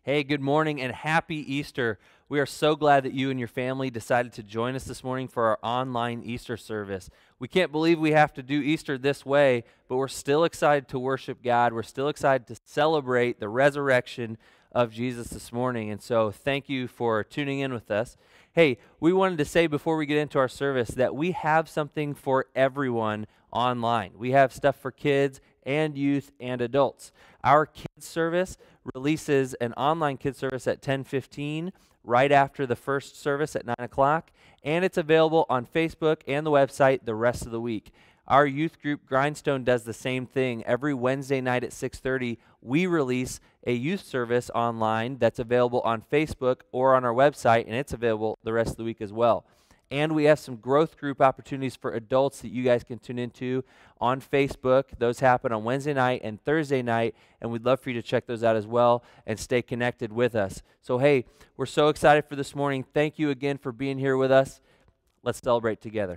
Hey, good morning and happy Easter. We are so glad that you and your family decided to join us this morning for our online Easter service. We can't believe we have to do Easter this way, but we're still excited to worship God. We're still excited to celebrate the resurrection of Jesus this morning. And so thank you for tuning in with us. Hey, we wanted to say before we get into our service that we have something for everyone online. We have stuff for kids and youth and adults. Our kids service releases an online kids service at 10:15 right after the first service at 9 o'clock, and it's available on Facebook and the website the rest of the week. Our youth group Grindstone does the same thing. Every Wednesday night at 6:30, we release a youth service online that's available on Facebook or on our website, and it's available the rest of the week as well. And we have some growth group opportunities for adults that you guys can tune into on Facebook. Those happen on Wednesday night and Thursday night, and we'd love for you to check those out as well and stay connected with us. So, hey, we're so excited for this morning. Thank you again for being here with us. Let's celebrate together.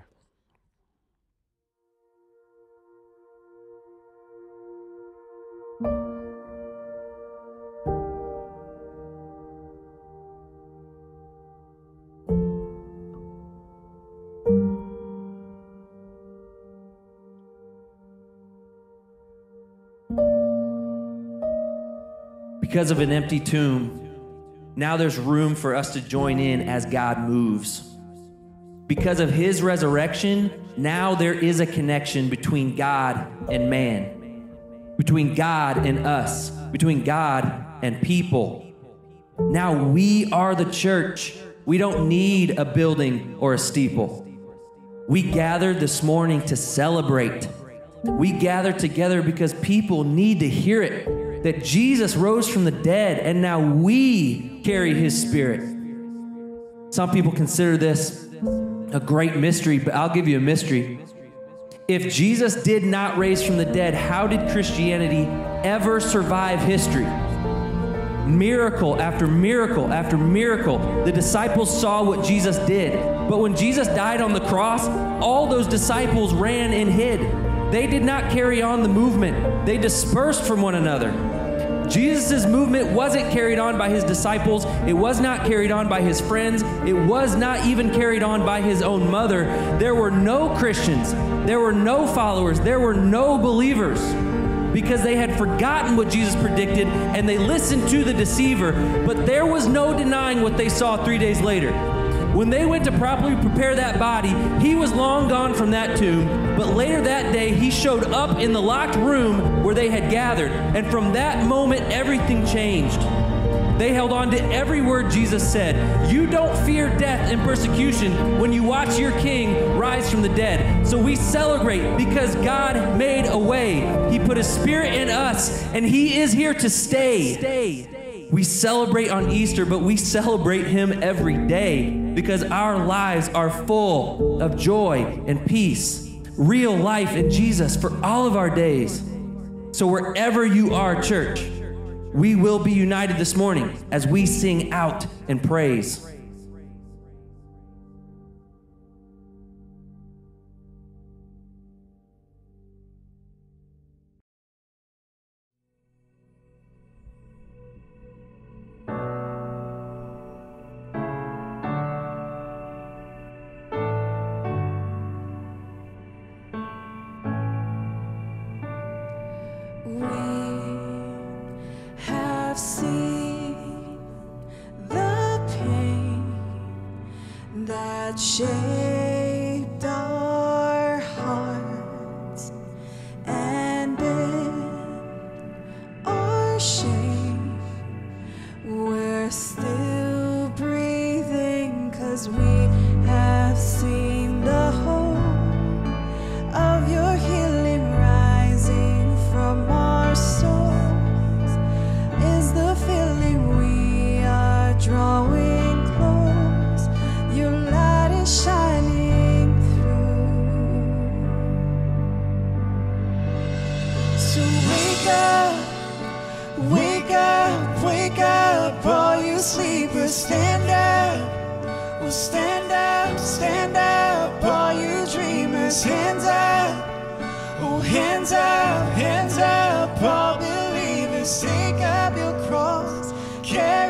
Because of an empty tomb, now there's room for us to join in as God moves. Because of his resurrection, now there is a connection between God and man, between God and us, between God and people. Now we are the church. We don't need a building or a steeple. We gathered this morning to celebrate. We gathered together because people need to hear it, that Jesus rose from the dead, and now we carry his spirit. Some people consider this a great mystery, but I'll give you a mystery. If Jesus did not raise from the dead, how did Christianity ever survive history? Miracle after miracle after miracle. The disciples saw what Jesus did, but when Jesus died on the cross, all those disciples ran and hid. They did not carry on the movement. They dispersed from one another. Jesus' movement wasn't carried on by his disciples. It was not carried on by his friends. It was not even carried on by his own mother. There were no Christians. There were no followers. There were no believers because they had forgotten what Jesus predicted and they listened to the deceiver. But there was no denying what they saw 3 days later. When they went to properly prepare that body, he was long gone from that tomb, but later that day, he showed up in the locked room where they had gathered, and from that moment, everything changed. They held on to every word Jesus said. You don't fear death and persecution when you watch your king rise from the dead. So we celebrate because God made a way. He put his spirit in us, and he is here to stay. We celebrate on Easter, but we celebrate him every day because our lives are full of joy and peace, real life in Jesus for all of our days. So wherever you are, church, we will be united this morning as we sing out and praise. Shaped our hearts and in our shame we're still breathing 'cause we have seen the hope of your healing rising from our souls is the feeling we are drawing close. Your light is shining through. So wake up, all you sleepers, stand up. Well, stand up, all you dreamers, hands up. Oh, hands up, all believers, take up your cross, carry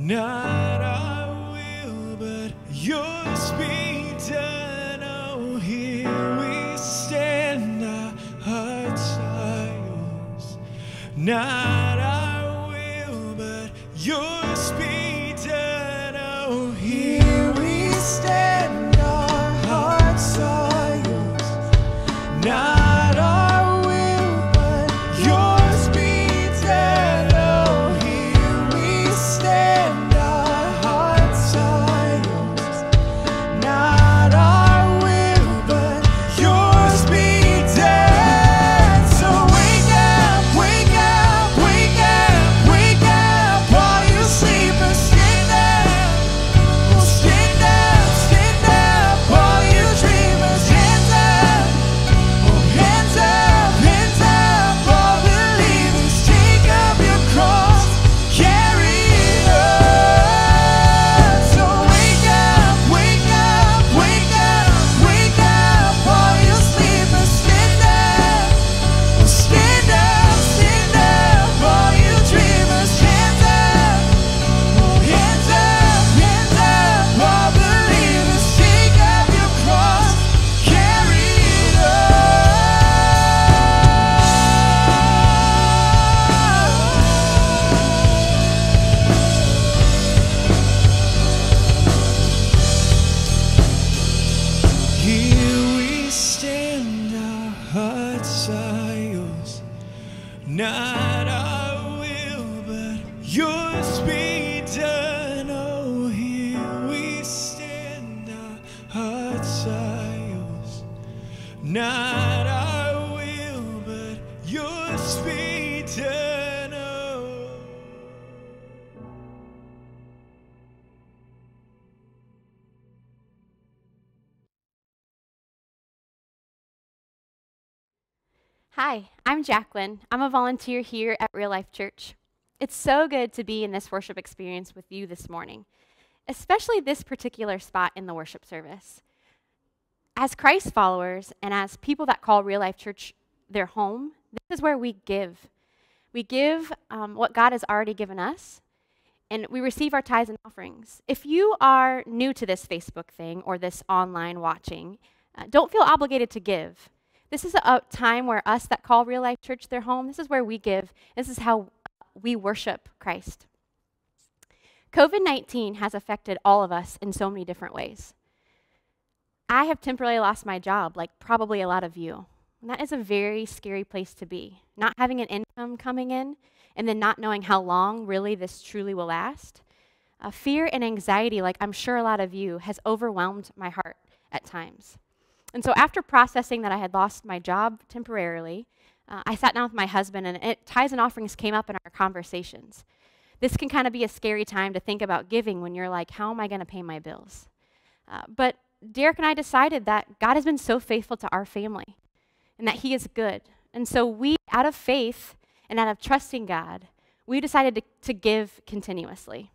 Not our will, but yours be done. Oh, here we stand, our hearts are yours. Not our will, but yours be done. Oh, here we stand, our hearts are yours. Not our will, but yours be done. Oh, here we stand, our hearts are yours. Not our will, but yours be done. So wake up, wake up, wake up, wake up, while you sleep and stand up. Oh, stand up, while you dreamers, hands up. Oh, hands up, all believers, take up your cross, carry it on. So wake up, wake up, wake up, wake up, while you sleep and stand up. Oh, stand up, all you dreamers, hands up. Oh, hands up, all believers, take up your cross, carry it on. Here we stand, our hearts are yours. Not our will, but yours be done. Oh, here we stand, our hearts are yours. Not our will, but yours be done. Oh. Hi, I'm Jacqueline. I'm a volunteer here at Real Life Church. It's so good to be in this worship experience with you this morning, especially this particular spot in the worship service. As Christ followers and as people that call Real Life Church their home, this is where we give. We give what God has already given us, and we receive our tithes and offerings. If you are new to this Facebook thing or this online watching, don't feel obligated to give. This is a time where us that call Real Life Church their home, this is where we give. This is how we worship Christ. COVID-19 has affected all of us in so many different ways. I have temporarily lost my job, like probably a lot of you. And that is a very scary place to be. Not having an income coming in, and then not knowing how long really this truly will last. Fear and anxiety, like I'm sure a lot of you, has overwhelmed my heart at times. And so after processing that I had lost my job temporarily, I sat down with my husband, and tithes and offerings came up in our conversations. This can kind of be a scary time to think about giving when you're like, how am I going to pay my bills? But Derek and I decided that God has been so faithful to our family and that he is good. And so we, out of faith and out of trusting God, we decided to give continuously.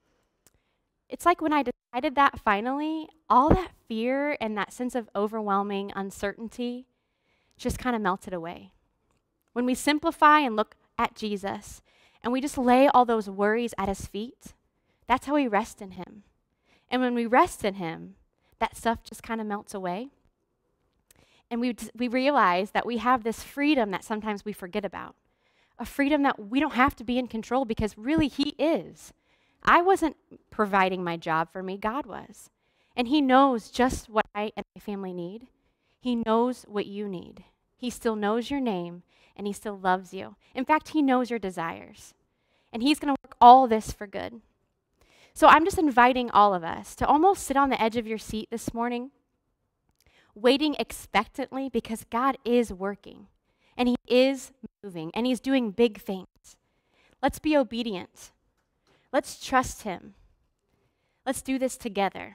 It's like when I decided that finally, all that fear and that sense of overwhelming uncertainty just kind of melted away. When we simplify and look at Jesus and we just lay all those worries at his feet, that's how we rest in him. And when we rest in him, that stuff just kind of melts away. And we realize that we have this freedom that sometimes we forget about. A freedom that we don't have to be in control because really he is. I wasn't providing my job for me, God was. And he knows just what I and my family need. He knows what you need. He still knows your name, and he still loves you. In fact, he knows your desires. And he's going to work all this for good. So I'm just inviting all of us to almost sit on the edge of your seat this morning, waiting expectantly because God is working, and he is moving, and he's doing big things. Let's be obedient. Let's trust him. Let's do this together.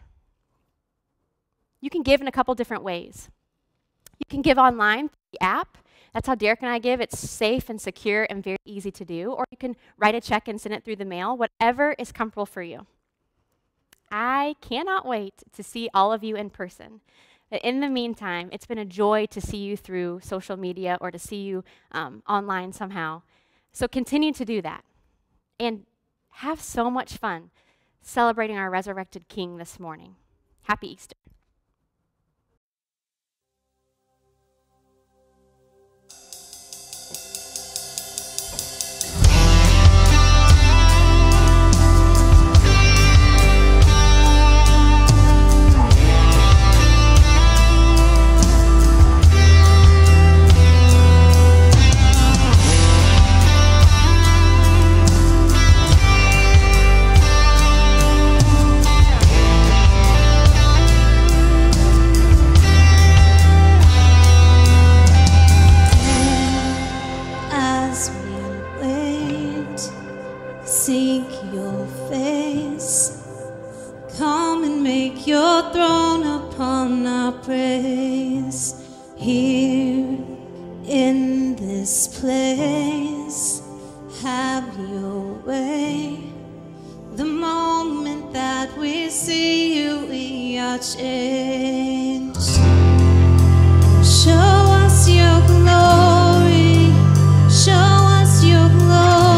You can give in a couple different ways. You can give online through the app. That's how Derek and I give. It's safe and secure and very easy to do. Or you can write a check and send it through the mail, whatever is comfortable for you. I cannot wait to see all of you in person. But in the meantime, it's been a joy to see you through social media or to see you online somehow. So continue to do that. And have so much fun. celebrating our resurrected King this morning. Happy Easter. Seek your face, come and make your throne upon our praise. Here in this place, have your way. The moment that we see you, we are changed. Show us your glory, show us your glory.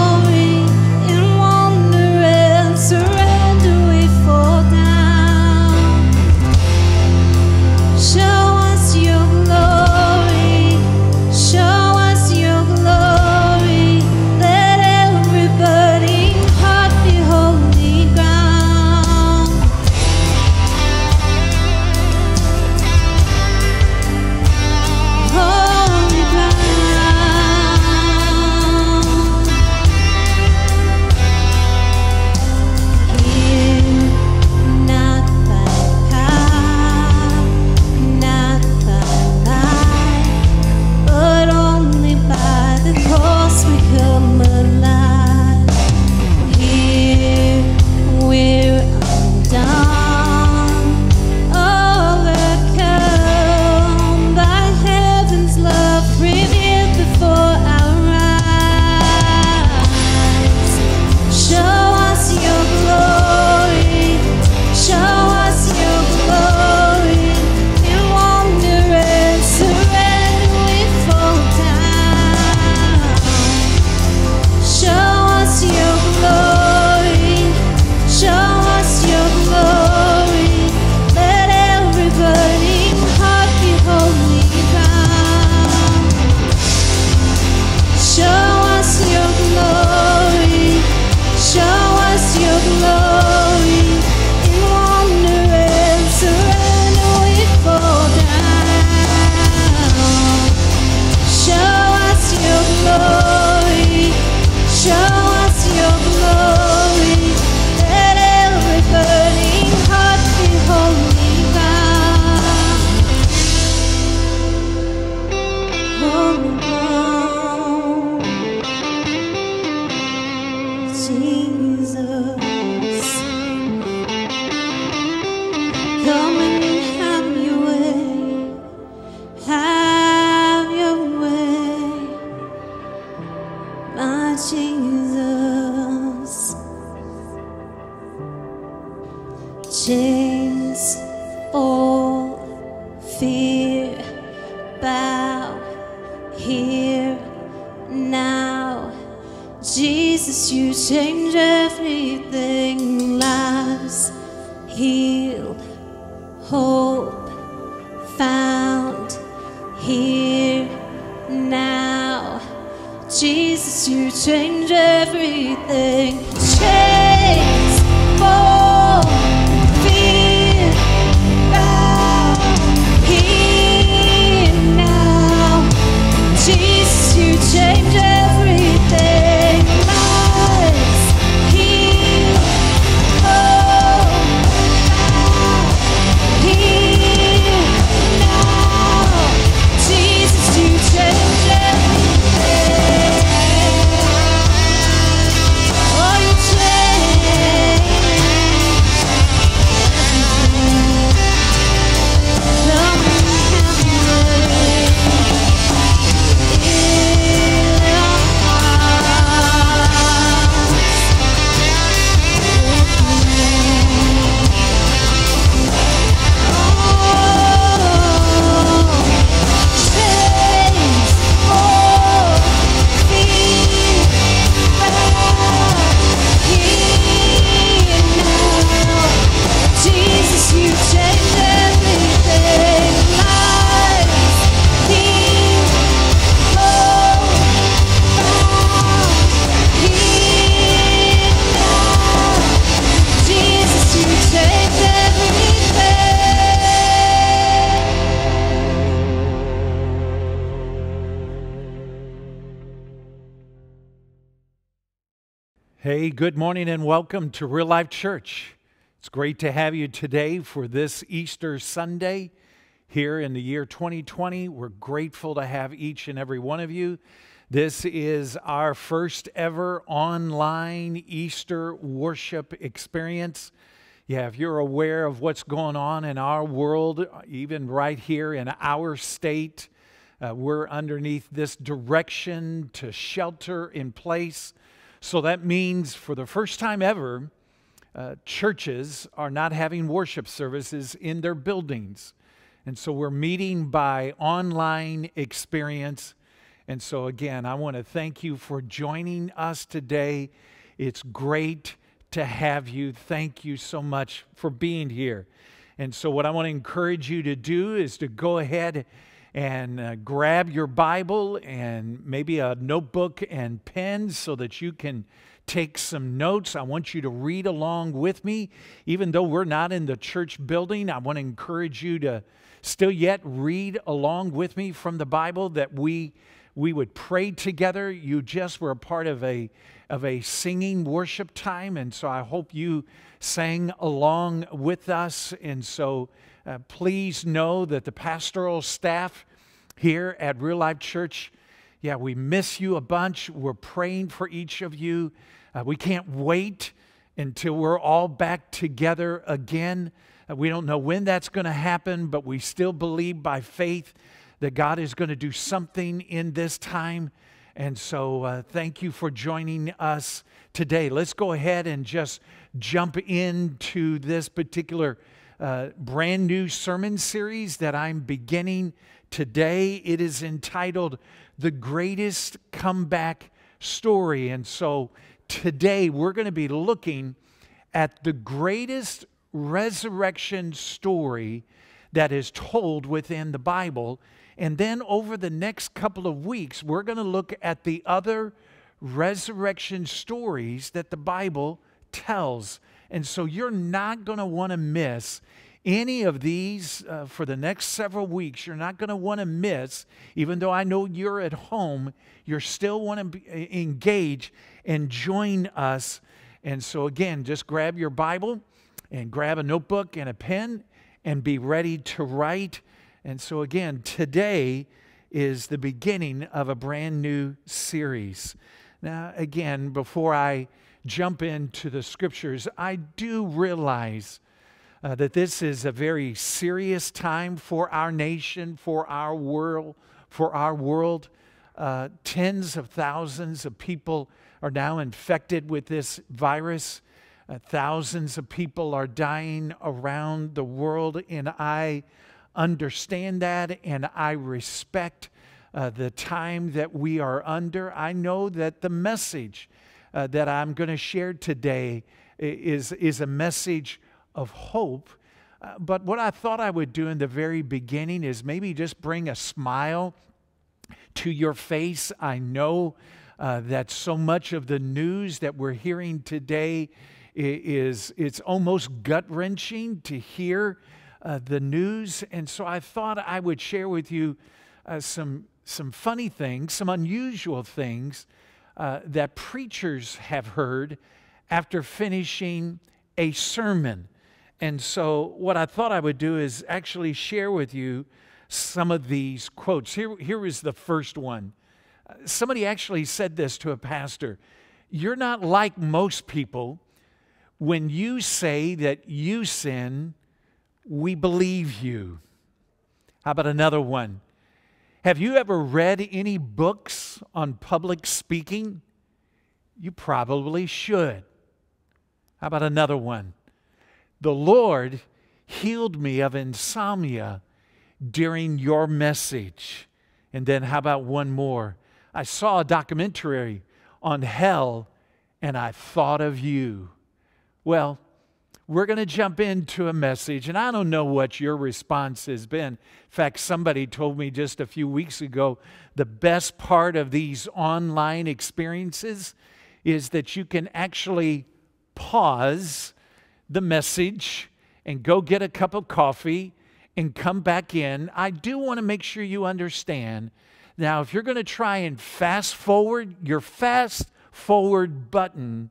Chains all fear bow here now. Jesus, you change everything. Lives healed, hope found here now. Jesus, you change everything. Chains fall, fear bow here now. Jesus, you change everything. Lives healed. Hey, good morning and welcome to Real Life Church. It's great to have you today for this Easter Sunday here in the year 2020. We're grateful to have each and every one of you. This is our first ever online Easter worship experience. Yeah, if you're aware of what's going on in our world, even right here in our state, we're underneath this direction to shelter in place. So that means for the first time ever, churches are not having worship services in their buildings. And so we're meeting by online experience. And so again, I want to thank you for joining us today. It's great to have you. Thank you so much for being here. And so what I want to encourage you to do is to go ahead and grab your Bible and maybe a notebook and pen so that you can take some notes. I want you to read along with me. Even though we're not in the church building, I want to encourage you to still yet read along with me from the Bible, that we would pray together. You just were a part of a singing worship time, and so I hope you sang along with us. And so please know that the pastoral staff here at Real Life Church, we miss you a bunch. We're praying for each of you. We can't wait until we're all back together again. We don't know when that's going to happen, but we still believe by faith that God is going to do something in this time. And so thank you for joining us today. Let's go ahead and just jump into this particular brand new sermon series that I'm beginning today. It is entitled The Greatest Comeback Story. And so today we're going to be looking at the greatest resurrection story that is told within the Bible. And then over the next couple of weeks, we're going to look at the other resurrection stories that the Bible tells. And so you're not going to want to miss any of these for the next several weeks. You're not going to want to miss, even though I know you're at home, you're still want to engage and join us. And so again, just grab your Bible and grab a notebook and a pen and be ready to write. And so again, today is the beginning of a brand new series. Now again, before I jump into the scriptures, I do realize that this is a very serious time for our nation, for our world, Tens of thousands of people are now infected with this virus. Thousands of people are dying around the world, and I understand that, and I respect the time that we are under. I know that the message that I'm going to share today is a message of hope. But what I thought I would do in the very beginning is maybe just bring a smile to your face. I know that so much of the news that we're hearing today it's almost gut-wrenching to hear the news. And so I thought I would share with you some funny things, some unusual things that preachers have heard after finishing a sermon. And so what I thought I would do is actually share with you some of these quotes. Here is the first one. Somebody actually said this to a pastor: "You're not like most people. When you say that you sin, we believe you." How about another one? "Have you ever read any books on public speaking? You probably should." How about another one? "The Lord healed me of insomnia during your message." And then how about one more? "I saw a documentary on hell and I thought of you." Well, we're going to jump into a message, and I don't know what your response has been. In fact, somebody told me just a few weeks ago the best part of these online experiences is that you can actually pause the message and go get a cup of coffee and come back in. I do want to make sure you understand. Now, if you're going to try and fast forward, your fast forward button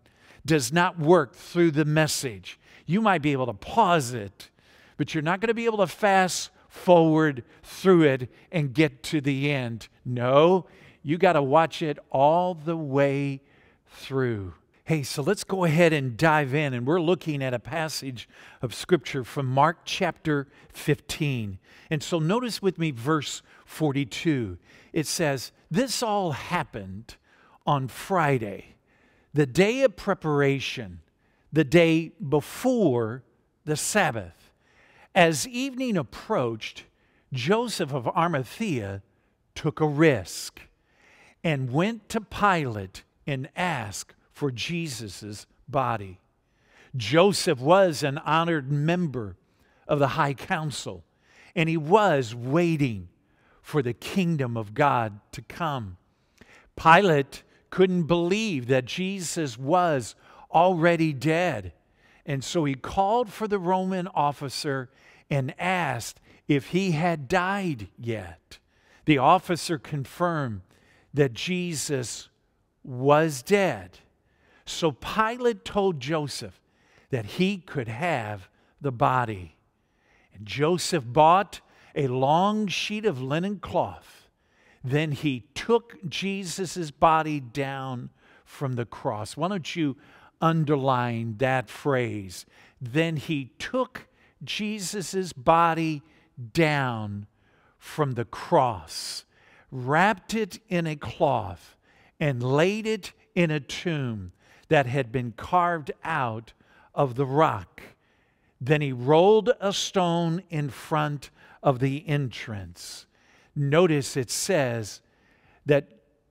does not work through the message. You might be able to pause it, but you're not going to be able to fast forward through it and get to the end. No, you got to watch it all the way through. Hey, so let's go ahead and dive in, and we're looking at a passage of Scripture from Mark chapter 15. And so notice with me verse 42. It says, "This all happened on Friday, the day of preparation, the day before the Sabbath. As evening approached, Joseph of Arimathea took a risk and went to Pilate and asked for Jesus' body. Joseph was an honored member of the high council, and he was waiting for the kingdom of God to come. Pilate couldn't believe that Jesus was already dead, and so he called for the Roman officer and asked if he had died yet. The officer confirmed that Jesus was dead. So Pilate told Joseph that he could have the body. And Joseph bought a long sheet of linen cloth. Then he took Jesus' body down from the cross. Why don't you underline that phrase? Then he took Jesus' body down from the cross, wrapped it in a cloth, and laid it in a tomb that had been carved out of the rock. Then he rolled a stone in front of the entrance." Notice it says that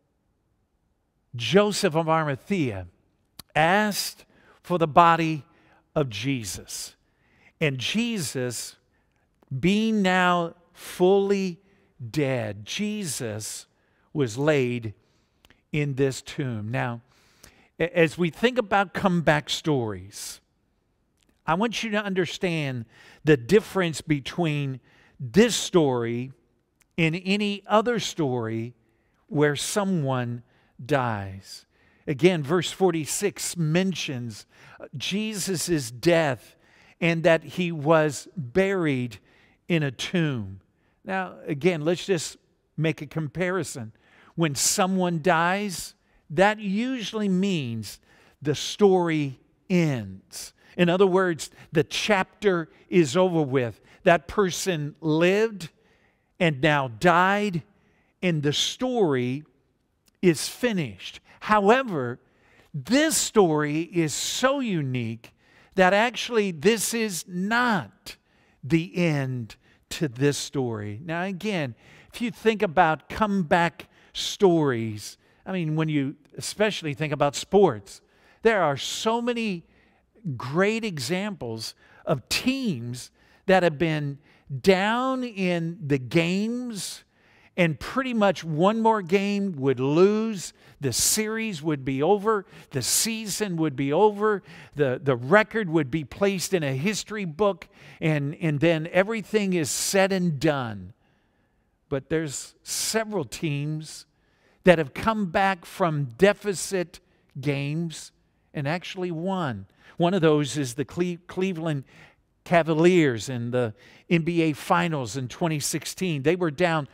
Joseph of Arimathea asked for the body of Jesus. And Jesus, being now fully dead, Jesus was laid in this tomb. Now, as we think about comeback stories, I want you to understand the difference between this story and any other story where someone dies. Again, verse 46 mentions Jesus' death and that he was buried in a tomb. Now, again, let's just make a comparison. When someone dies, that usually means the story ends. In other words, the chapter is over with. That person lived and now died, and the story is finished. However, this story is so unique that actually this is not the end to this story. Now, again, if you think about comeback stories, I mean, when you especially think about sports, there are so many great examples of teams that have been down in the games and pretty much one more game would lose, the series would be over, the season would be over, the record would be placed in a history book, and then everything is said and done. But there's several teams that have come back from deficit games and actually won. One of those is the Cleveland Cavaliers in the NBA Finals in 2016. They were down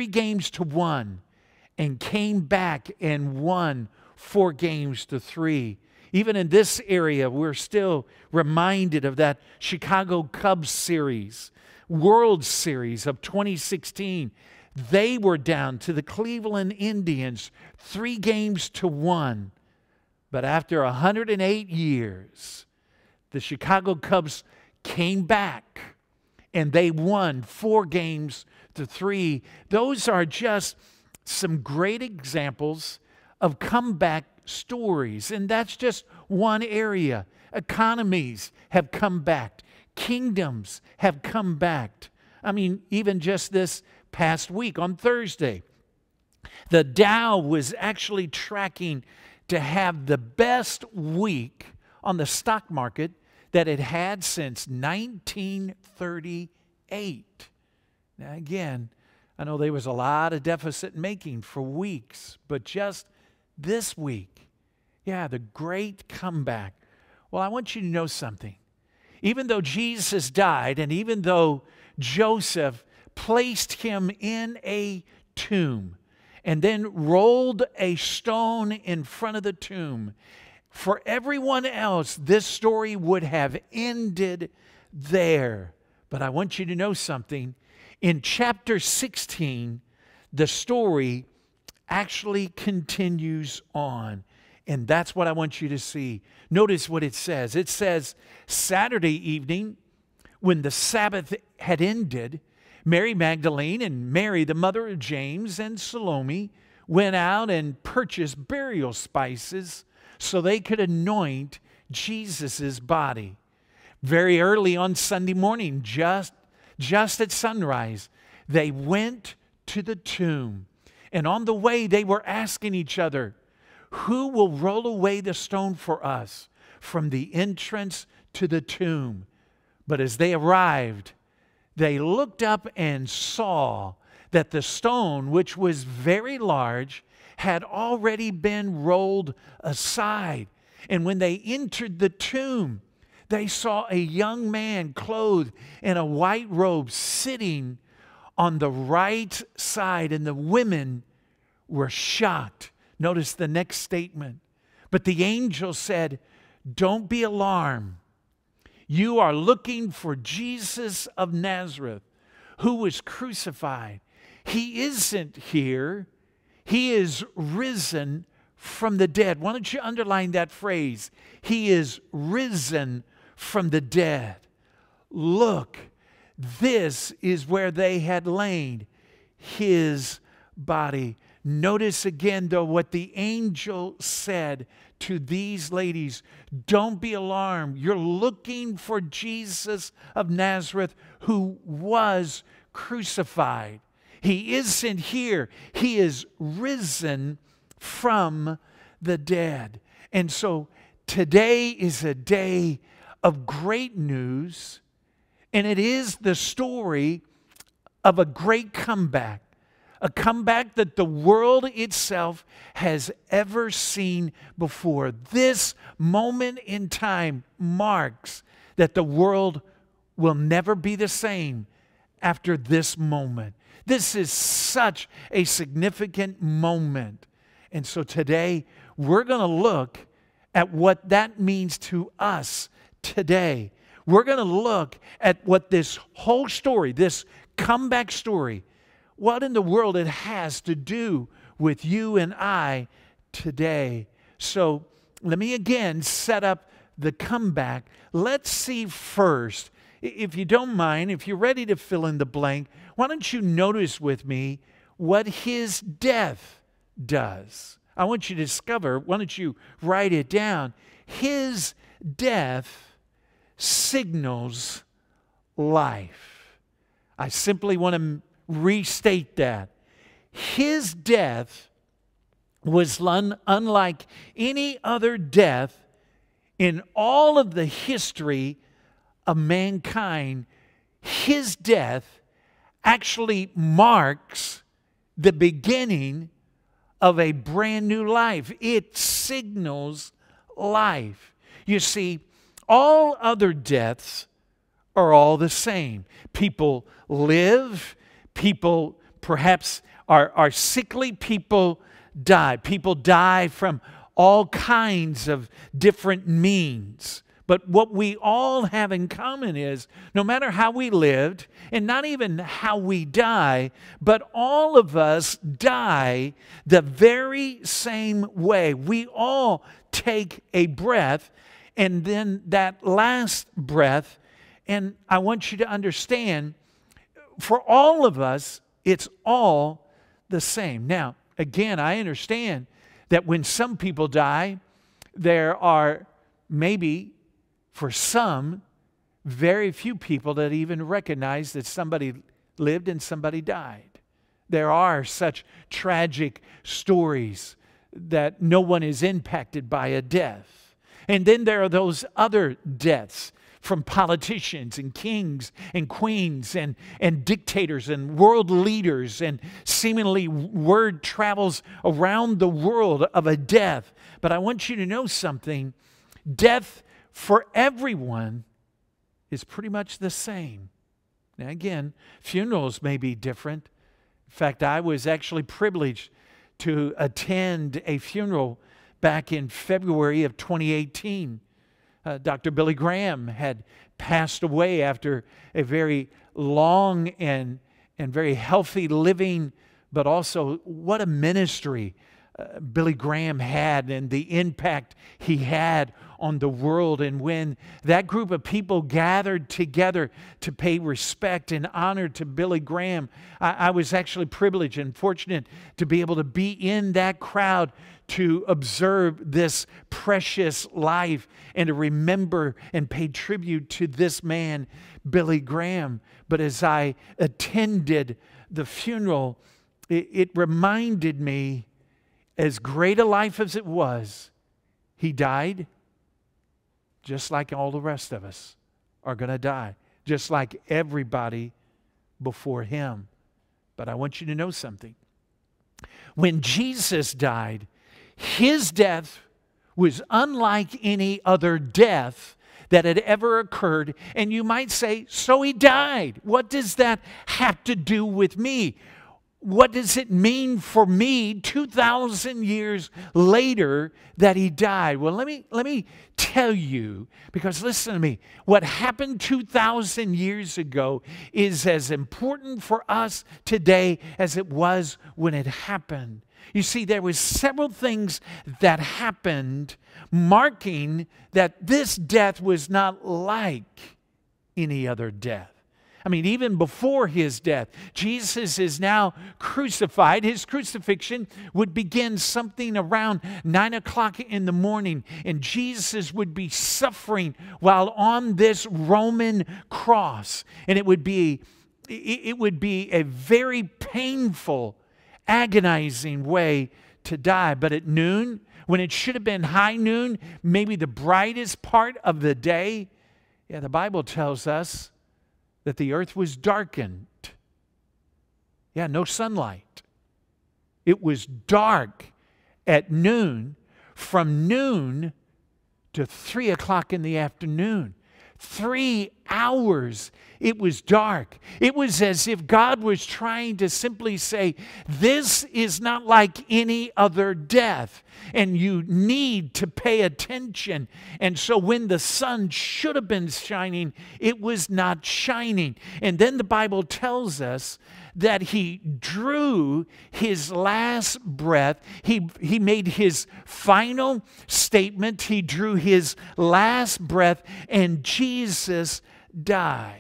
3-1 and came back and won 4-3. Even in this area, we're still reminded of that Chicago Cubs series, World Series of 2016. They were down to the Cleveland Indians 3-1. But after 108 years, the Chicago Cubs came back and they won 4-3. Those are just some great examples of comeback stories. And that's just one area. Economies have come back. Kingdoms have come back. I mean, even just this past week on Thursday, the Dow was actually tracking to have the best week on the stock market that it had since 1938. Now again, I know there was a lot of deficit making for weeks, but just this week Yeah, the great comeback. Well, I want you to know something. Even though Jesus died, and even though Joseph placed him in a tomb and then rolled a stone in front of the tomb, for everyone else, this story would have ended there. But I want you to know something. In chapter 16, the story actually continues on. And that's what I want you to see. Notice what it says. It says, Saturday evening, when the Sabbath had ended, Mary Magdalene and Mary, the mother of James, and Salome went out and purchased burial spices so they could anoint Jesus' body. Very early on Sunday morning, just at sunrise, they went to the tomb. And on the way, they were asking each other, who will roll away the stone for us from the entrance to the tomb? But as they arrived, they looked up and saw that the stone, which was very large, had already been rolled aside. And when they entered the tomb, they saw a young man clothed in a white robe sitting on the right side, and the women were shocked. Notice the next statement. But the angel said, don't be alarmed. You are looking for Jesus of Nazareth, who was crucified. He isn't here. He is risen from the dead. Why don't you underline that phrase? He is risen from the dead. Look, this is where they had laid his body. Notice again, though, what the angel said to these ladies. Don't be alarmed. You're looking for Jesus of Nazareth, who was crucified. He isn't here. He is risen from the dead. And so today is a day of great news, and it is the story of a great comeback. A comeback that the world itself has ever seen before. This moment in time marks that the world will never be the same after this moment. This is such a significant moment. And so today, we're going to look at what that means to us today. We're going to look at what this whole story, this comeback story, what in the world it has to do with you and I today. So let me again set up the comeback. Let's see first, if you don't mind, if you're ready to fill in the blank, why don't you notice with me what his death does? I want you to discover, why don't you write it down? His death signals life. I simply want to restate that. His death was unlike any other death in all of the history of mankind. His death actually marks the beginning of a brand new life. It signals life. You see, all other deaths are all the same. People live. People perhaps are sickly. People die. People die from all kinds of different means. But what we all have in common is, no matter how we lived, and not even how we die, but all of us die the very same way. We all take a breath, and then that last breath, and I want you to understand, for all of us, it's all the same. Now, again, I understand that when some people die, there are maybe, for some, very few people that even recognize that somebody lived and somebody died. There are such tragic stories that no one is impacted by a death. And then there are those other deaths from politicians and kings and queens and dictators and world leaders, and seemingly word travels around the world of a death. But I want you to know something. Death for everyone is pretty much the same. Now again, funerals may be different. In fact, I was actually privileged to attend a funeral back in February of 2018. Dr. Billy Graham had passed away after a very long and very healthy living, but also what a ministry Billy Graham had and the impact he had on the world. And when that group of people gathered together to pay respect and honor to Billy Graham, I was actually privileged and fortunate to be able to be in that crowd to observe this precious life and to remember and pay tribute to this man, Billy Graham. But as I attended the funeral, it reminded me, as great a life as it was, he died just like all the rest of us are going to die, just like everybody before him. But I want you to know something. When Jesus died, his death was unlike any other death that had ever occurred. And you might say, so he died. What does that have to do with me? What does it mean for me 2,000 years later that he died? Well, let me tell you, because listen to me, what happened 2,000 years ago is as important for us today as it was when it happened. You see, there was several things that happened marking that this death was not like any other death. I mean, even before his death, Jesus is now crucified. His crucifixion would begin something around 9 o'clock in the morning, and Jesus would be suffering while on this Roman cross. And it would be a very painful, agonizing way to die. But at noon, when it should have been high noon, maybe the brightest part of the day, the Bible tells us that the earth was darkened. No sunlight. It was dark at noon, from noon to 3 o'clock in the afternoon. 3 hours it was dark. It was as if God was trying to simply say, this is not like any other death, and you need to pay attention. And so when the sun should have been shining, it was not shining. And then the Bible tells us that he drew his last breath. He made his final statement. He drew his last breath, and Jesus died.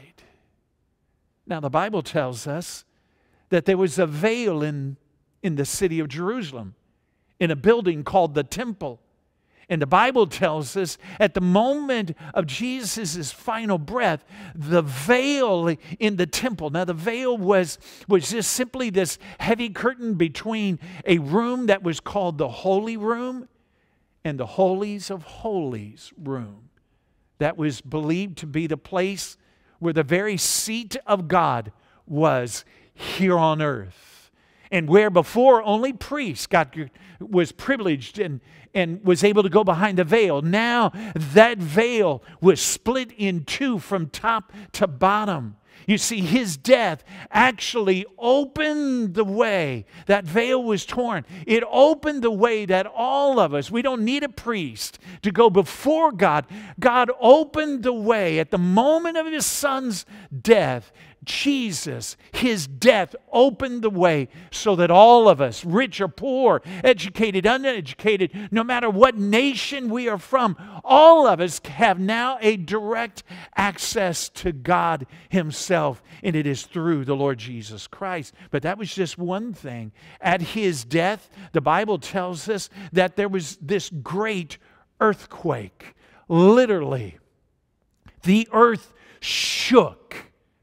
Now, the Bible tells us that there was a veil in the city of Jerusalem, in a building called the temple. And the Bible tells us at the moment of Jesus' final breath, the veil in the temple. Now, the veil was just simply this heavy curtain between a room that was called the Holy Room and the Holies of Holies room. That was believed to be the place where the very seat of God was here on earth. And where before only priests was privileged and was able to go behind the veil, now that veil was split in two from top to bottom. You see, his death actually opened the way. That veil was torn. It opened the way that all of us, we don't need a priest to go before God. God opened the way at the moment of his son's death. Jesus, his death opened the way so that all of us, rich or poor, educated, uneducated, no matter what nation we are from, all of us have now a direct access to God himself, and it is through the Lord Jesus Christ. But that was just one thing. At his death, the Bible tells us that there was this great earthquake. Literally, the earth shook,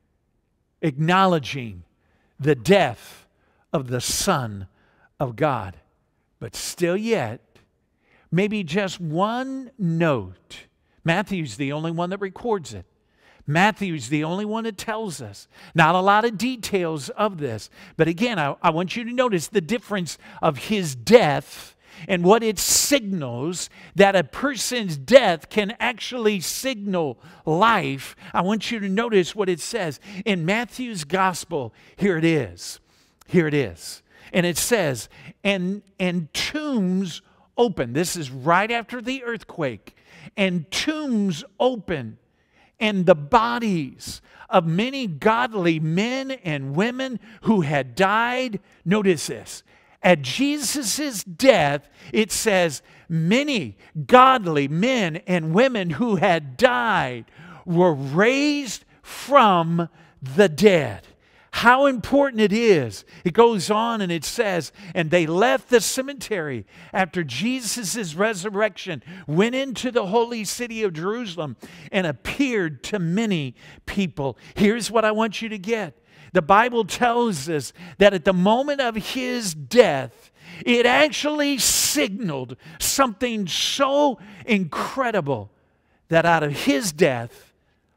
acknowledging the death of the Son of God. But still yet, maybe just one note. Matthew's the only one that records it. Matthew's the only one that tells us. Not a lot of details of this. But again, I want you to notice the difference of his death and what it signals, that a person's death can actually signal life, I want you to notice what it says. In Matthew's gospel, here it is. Here it is. And it says, and tombs open. This is right after the earthquake. And tombs open, and the bodies of many godly men and women who had died. Notice this. At Jesus' death, it says, many godly men and women who had died were raised from the dead. How important it is. It goes on and it says, and they left the cemetery after Jesus' resurrection, went into the holy city of Jerusalem, and appeared to many people. Here's what I want you to get. The Bible tells us that at the moment of his death, it actually signaled something so incredible that out of his death,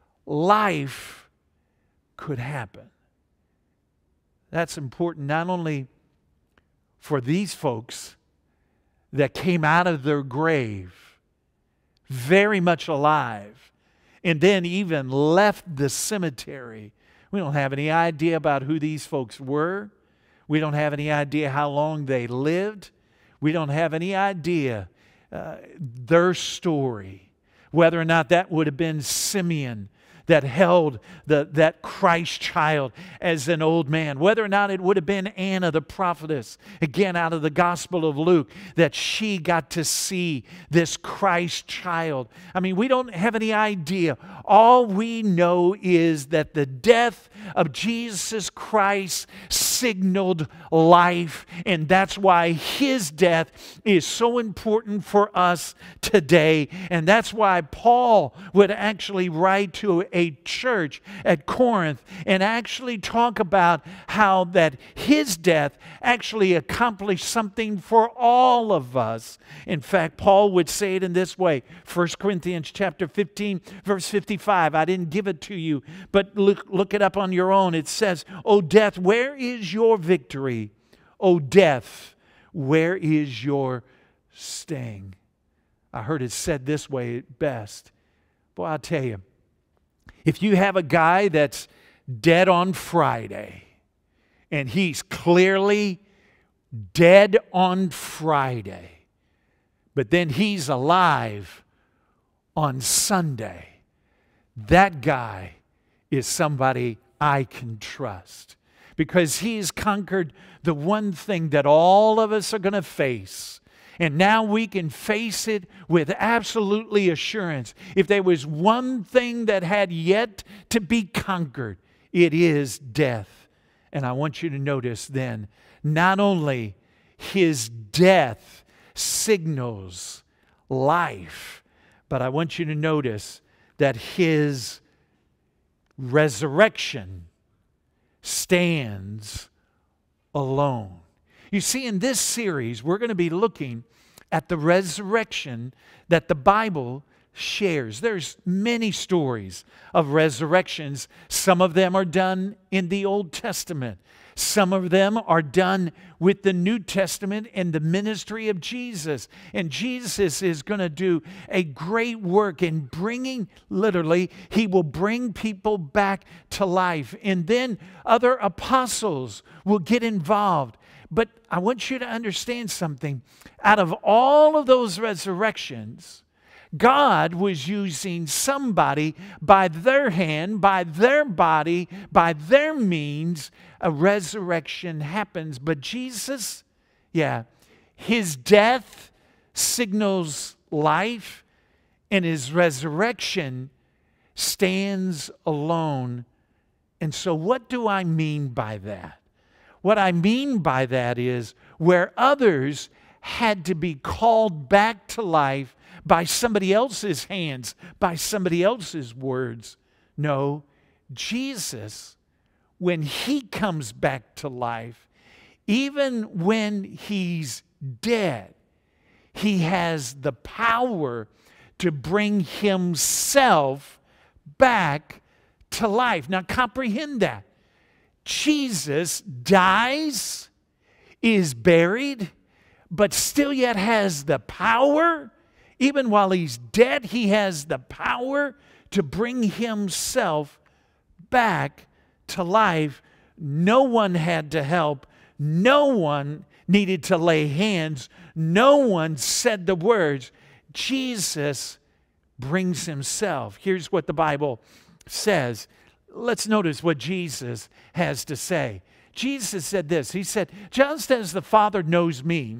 life could happen. That's important not only for these folks that came out of their grave very much alive and then even left the cemetery. We don't have any idea about who these folks were. We don't have any idea how long they lived. We don't have any idea their story, whether or not that would have been Simeon that held that Christ child as an old man, whether or not it would have been Anna the prophetess, again out of the Gospel of Luke, that she got to see this Christ child. I mean, we don't have any idea. All we know is that the death of Jesus Christ signaled life, and that's why his death is so important for us today. And that's why Paul would actually write to a church at Corinth and actually talk about how that his death actually accomplished something for all of us. In fact, Paul would say it in this way, 1 Corinthians chapter 15, verse 55. I didn't give it to you, but look it up on your own. It says, "O death, where is your victory? O death, where is your sting?" I heard it said this way at best. Boy, I'll tell you, if you have a guy that's dead on Friday, and he's clearly dead on Friday, but then he's alive on Sunday, that guy is somebody I can trust, because he's conquered the one thing that all of us are going to face. And now we can face it with absolutely assurance. If there was one thing that had yet to be conquered, it is death. And I want you to notice then, not only his death signals life, but I want you to notice that his resurrection stands alone. You see, in this series, we're going to be looking at the resurrection that the Bible shares. There's many stories of resurrections. Some of them are done in the Old Testament. Some of them are done with the New Testament and the ministry of Jesus. And Jesus is going to do a great work in bringing, literally, he will bring people back to life. And then other apostles will get involved. But I want you to understand something. Out of all of those resurrections, God was using somebody by their hand, by their body, by their means. A resurrection happens. But Jesus, his death signals life, and his resurrection stands alone. And so what do I mean by that? What I mean by that is where others had to be called back to life by somebody else's hands, by somebody else's words. No, Jesus, when he comes back to life, even when he's dead, he has the power to bring himself back to life. Now comprehend that. Jesus dies, is buried, but still yet has the power. Even while he's dead, he has the power to bring himself back to life. No one had to help. No one needed to lay hands. No one said the words. Jesus brings himself. Here's what the Bible says. Let's notice what Jesus has to say. Jesus said this. He said, just as the Father knows me,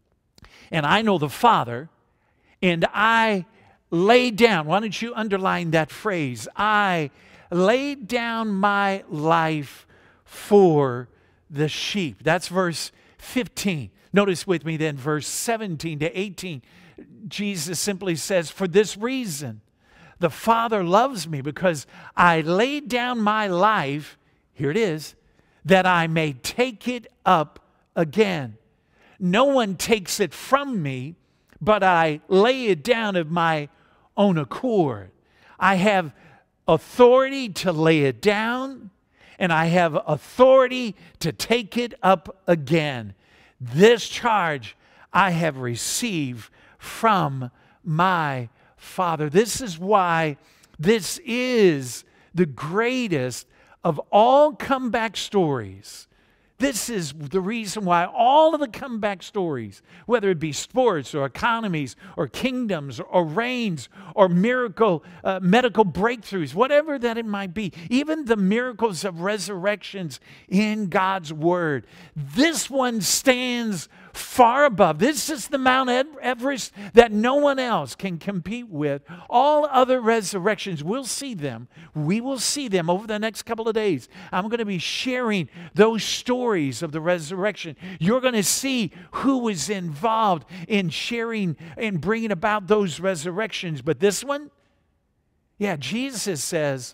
and I know the Father, and I lay down. Why don't you underline that phrase? I laid down my life for the sheep. That's verse 15. Notice with me then verse 17 to 18. Jesus simply says, for this reason, the Father loves me, because I laid down my life, here it is, that I may take it up again. No one takes it from me, but I lay it down of my own accord. I have authority to lay it down, and I have authority to take it up again. This charge I have received from my Father. This is why this is the greatest of all comeback stories. This is the reason why all of the comeback stories, whether it be sports or economies or kingdoms or reigns or medical breakthroughs, whatever that it might be, even the miracles of resurrections in God's Word, this one stands far above. This is the Mount Everest that no one else can compete with. All other resurrections, we'll see them. We will see them over the next couple of days. I'm going to be sharing those stories of the resurrection. You're going to see who was involved in sharing and bringing about those resurrections. But this one, yeah, Jesus says,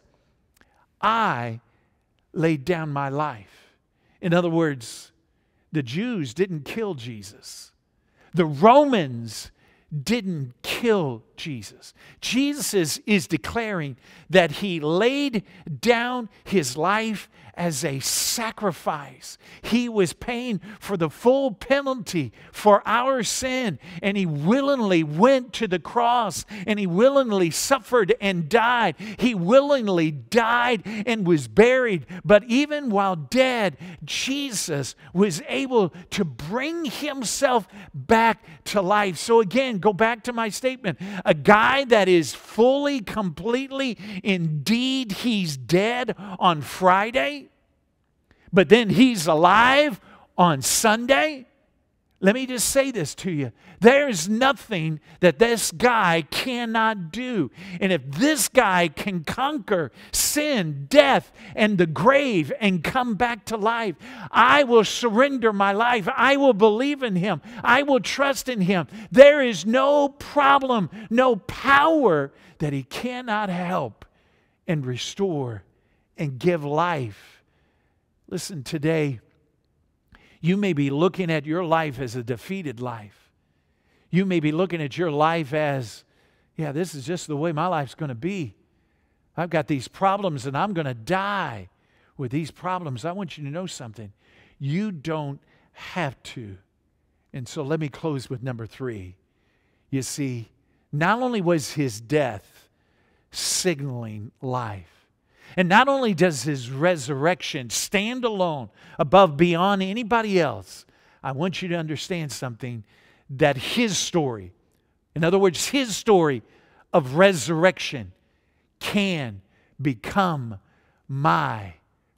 I laid down my life. In other words, the Jews didn't kill Jesus. The Romans didn't kill Jesus. Jesus is declaring that he laid down his life as a sacrifice. He was paying for the full penalty for our sin, and he willingly went to the cross, and he willingly suffered and died. He willingly died and was buried. But even while dead, Jesus was able to bring himself back to life. So again, go back to my statement. A guy that is fully, completely, indeed, he's dead on Friday, but then he's alive on Sunday. Let me just say this to you. There's nothing that this guy cannot do. And if this guy can conquer sin, death, and the grave and come back to life, I will surrender my life. I will believe in him. I will trust in him. There is no problem, no power that he cannot help and restore and give life. Listen, today, you may be looking at your life as a defeated life. You may be looking at your life as, yeah, this is just the way my life's going to be. I've got these problems and I'm going to die with these problems. I want you to know something. You don't have to. And so let me close with number 3. You see, not only was his death signaling life, and not only does his resurrection stand alone above, beyond anybody else, I want you to understand something, that his story, in other words, his story of resurrection can become my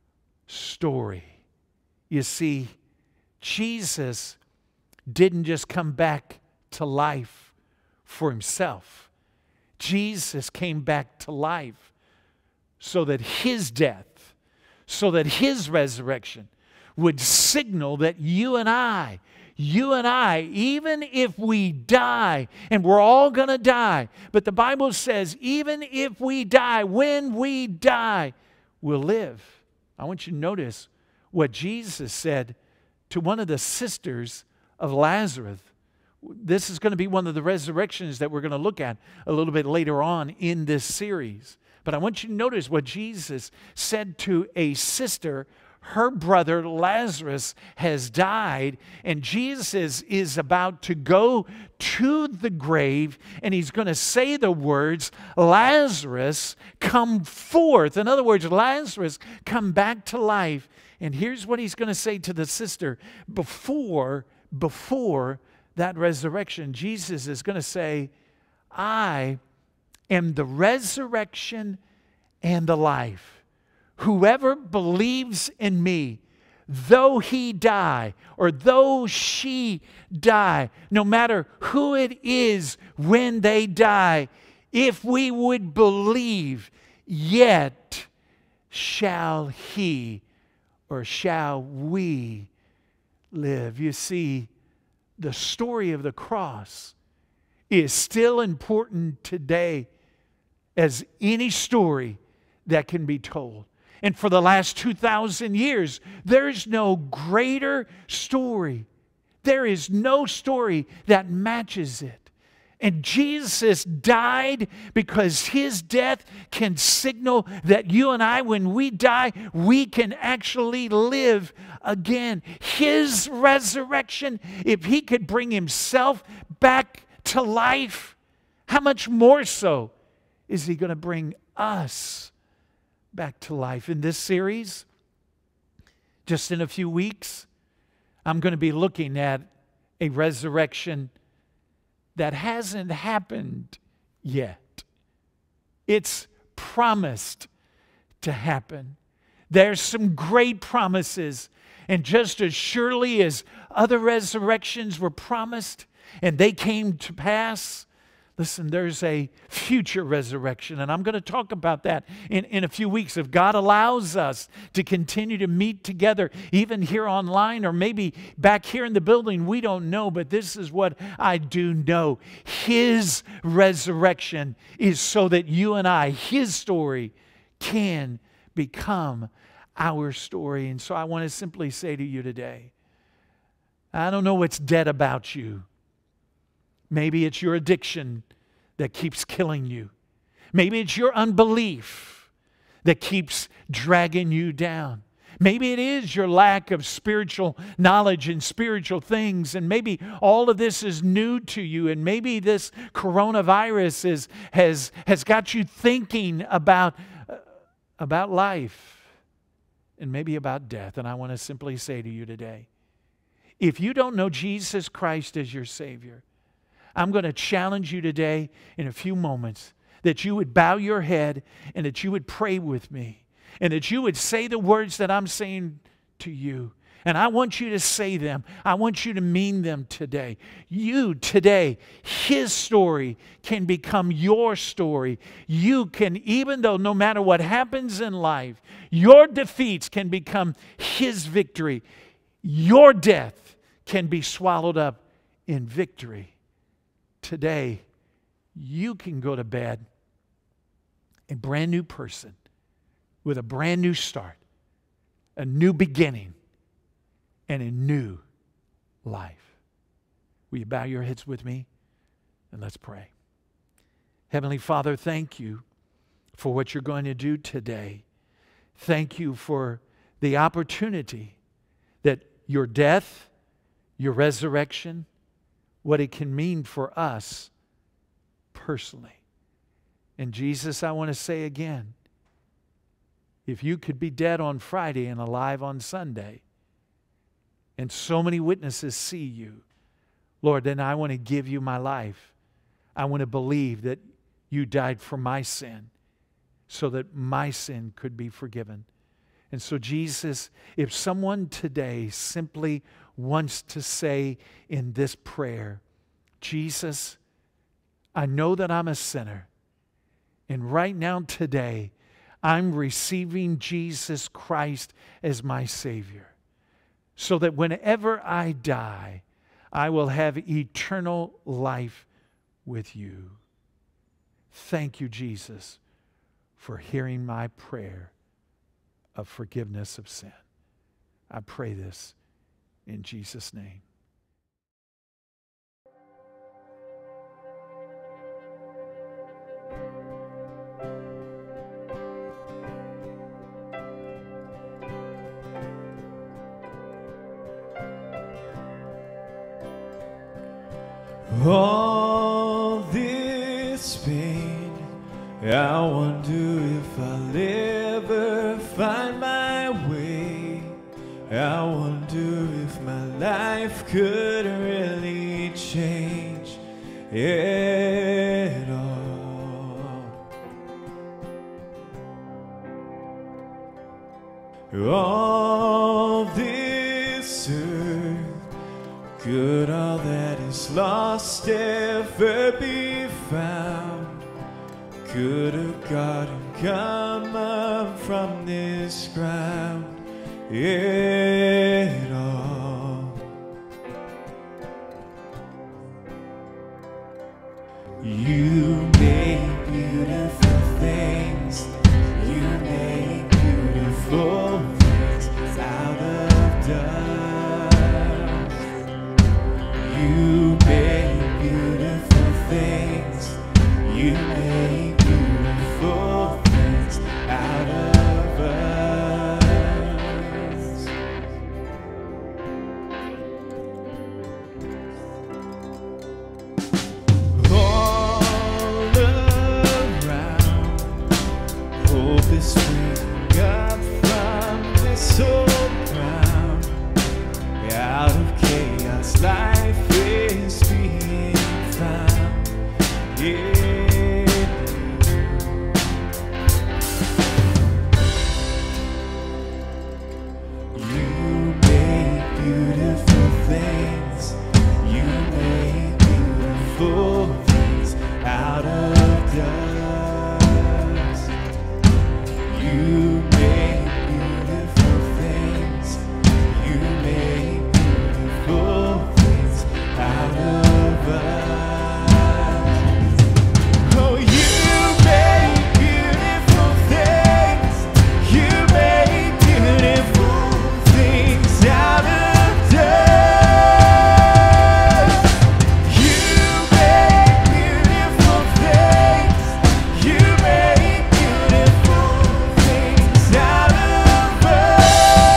story. You see, Jesus didn't just come back to life for himself. Jesus came back to life so that his death, so that his resurrection would signal that you and I, even if we die, and we're all going to die, but the Bible says even if we die, when we die, we'll live. I want you to notice what Jesus said to one of the sisters of Lazarus. This is going to be one of the resurrections that we're going to look at a little bit later on in this series. But I want you to notice what Jesus said to a sister. her brother Lazarus has died, and Jesus is about to go to the grave, and he's going to say the words, Lazarus, come forth. In other words, Lazarus, come back to life. And here's what he's going to say to the sister before that resurrection. Jesus is going to say, I am the resurrection and the life. Whoever believes in me, though he die or though she die, no matter who it is when they die, if we would believe, yet shall he or shall we live. You see, the story of the cross is still important today as any story that can be told. And for the last 2,000 years, there's no greater story. There is no story that matches it. And Jesus died because his death can signal that you and I, when we die, we can actually live again. His resurrection, if he could bring himself back to life, how much more so is he going to bring us back to life? In this series, just in a few weeks, I'm going to be looking at a resurrection that hasn't happened yet. It's promised to happen. There's some great promises, and just as surely as other resurrections were promised and they came to pass, listen, there's a future resurrection, and I'm going to talk about that in a few weeks. If God allows us to continue to meet together, even here online or maybe back here in the building, we don't know, but this is what I do know. His resurrection is so that you and I, his story, can become our story. And so I want to simply say to you today, I don't know what's dead about you. Maybe it's your addiction that keeps killing you. Maybe it's your unbelief that keeps dragging you down. Maybe it is your lack of spiritual knowledge and spiritual things, and maybe all of this is new to you, and maybe this coronavirus has got you thinking about life and maybe about death. And I want to simply say to you today, if you don't know Jesus Christ as your Savior, I'm going to challenge you today in a few moments that you would bow your head and that you would pray with me and that you would say the words that I'm saying to you. And I want you to say them. I want you to mean them today. You today, his story can become your story. You can, even though no matter what happens in life, your defeats can become his victory. Your death can be swallowed up in victory. Today, you can go to bed a brand new person with a brand new start, a new beginning, and a new life. Will you bow your heads with me? And let's pray. Heavenly Father, thank you for what you're going to do today. Thank you for the opportunity that your death, your resurrection, what it can mean for us personally. And Jesus, I want to say again, if you could be dead on Friday and alive on Sunday, and so many witnesses see you, Lord, then I want to give you my life. I want to believe that you died for my sin so that my sin could be forgiven. And so, Jesus, if someone today simply wants to say in this prayer, Jesus, I know that I'm a sinner, and right now today, I'm receiving Jesus Christ as my Savior, so that whenever I die, I will have eternal life with you. Thank you, Jesus, for hearing my prayer of forgiveness of sin. I pray this in Jesus' name. All this pain, I wonder if I'll ever find my way. I wonder if my life could really change at all. All this earth, could all that is lost ever be found? Could a garden come up from this ground at all? You make beautiful things. You make beautiful things out of dust. You make beautiful things. You make beautiful things out of us. All around, hope is springing up from this old ground. Out of chaos, life is being found. Yeah. You make beautiful things. You make beautiful things out of dust. You make beautiful things. You make beautiful things out of us. Oh, you make beautiful things. You make beautiful things out of dust. You make beautiful things. You make beautiful things out of us.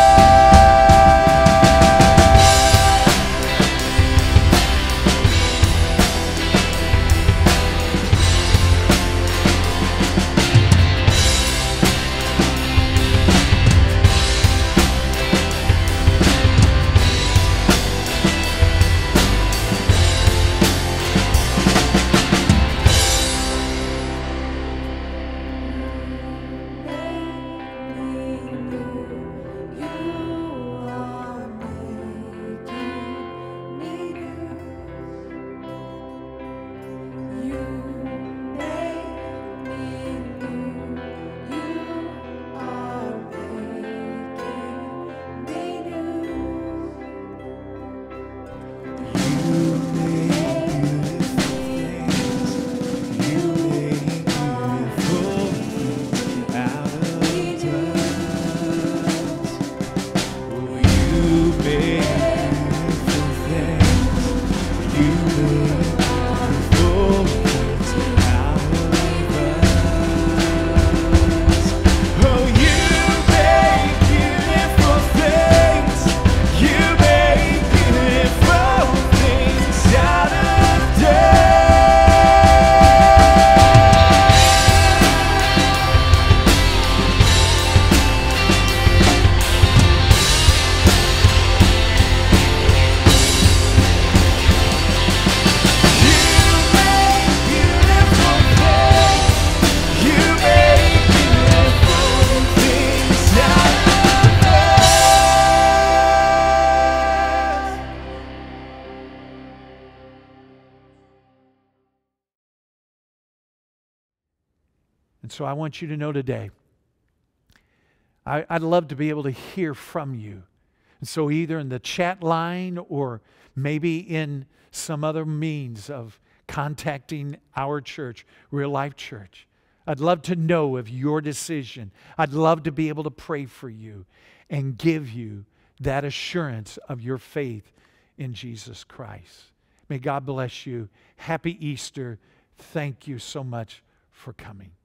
And so I want you to know today, I'd love to be able to hear from you. And so either in the chat line or maybe in some other means of contacting our church, Real Life Church, I'd love to know of your decision. I'd love to be able to pray for you and give you that assurance of your faith in Jesus Christ. May God bless you. Happy Easter. Thank you so much for coming.